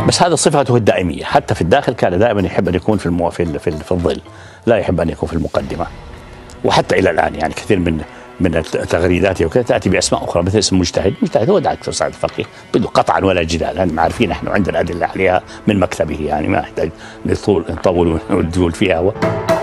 بس هذا صفته الدائمية، حتى في الداخل كان دائما يحب أن يكون في الظل، لا يحب أن يكون في المقدمة. وحتى إلى الآن يعني كثير من تغريداته وكذا تأتي بأسماء أخرى، مثل اسم مجتهد هو دكتور سعد الفقيه بدون قطعا ولا جدال، يعني عارفين نحن عندنا أدلة عليها من مكتبه، يعني ما يحتاج نطول ونجول فيها.